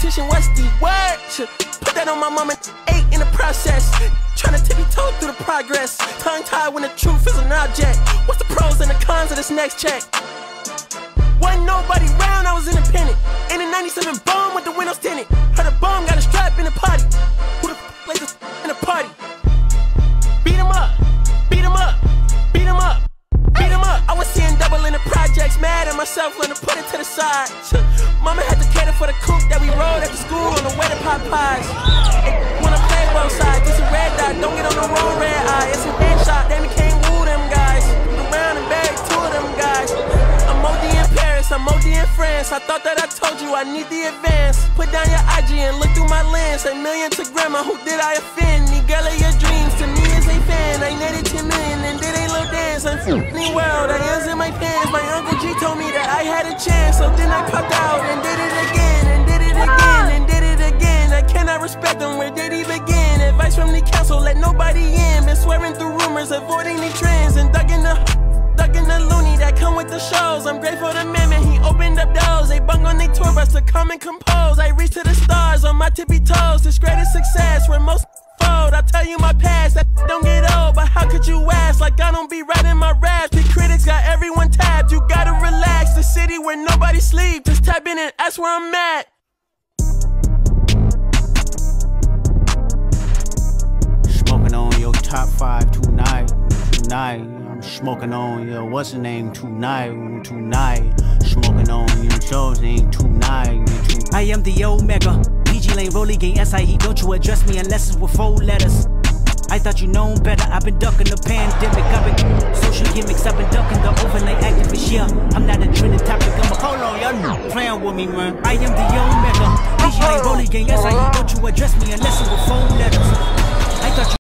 competition, what's the word? Put that on my mama, 8 in the process. Tryna tippy-toe through the progress. Tongue-tied when the truth is an object. What's the pros and the cons of this next check? Wasn't nobody round, I was independent. In a 97 bomb with the windows tinted. Heard a bomb, got a strap in the party. Who the f plays this in the party? Beat 'em up, beat 'em up, beat 'em up, beat 'em up. I was seeing double in the projects, mad at myself, learned to put it to the side. Mama had to cater for the coupe that we rode at the school on the way to Popeyes. Wanna play both sides, this a red dot, don't get on the wrong red eye. It's a headshot, they can't woo them guys. Around and buried 2 of them guys. I'm OD in Paris, I'm OD in France. I thought that I told you I need the advance. Put down your IG and look through my lens. A million to grandma, who did I offend? The girl of your dreams, to me is a fan. I netted 10 million and did a little dance. I'm f***ing world, I was in my pants. My Uncle G told me that I had a chance. So then I popped out and did it again, and did it again, and did it again. I cannot respect them, where did he begin? Advice from the council, let nobody in. Been swearing through rumors, avoiding the trends. And dug in the loony that come with the shows. I'm grateful to man, he opened up doors. They bung on their tour bus to come and compose. I reach to the stars on my tippy toes. This greatest success where most fold. I tell you my past, that don't get old. But how could you ask? Like I don't be writing my raps. The critics got everyone tabbed. You gotta relax. The city where nobody sleeps. Just tap in and ask where I'm at. Smoking on your top 5 tonight. I'm smoking on your what's the name tonight. Smoking on your shows ain't tonight. I am the Omega, PG Lane, Rolly Gang, SIE. Don't you address me unless it's with 4 letters. I thought you known better. I've been ducking the pandemic. I've been social gimmicks. I've been ducking the overnight activists. Yeah, I'm not a trending topic. I'm a hold on, y'all playing with me, man. I am the Omega, PG Lane, Rolly Gang, SIE. Don't you address me unless it's with 4 letters. I thought you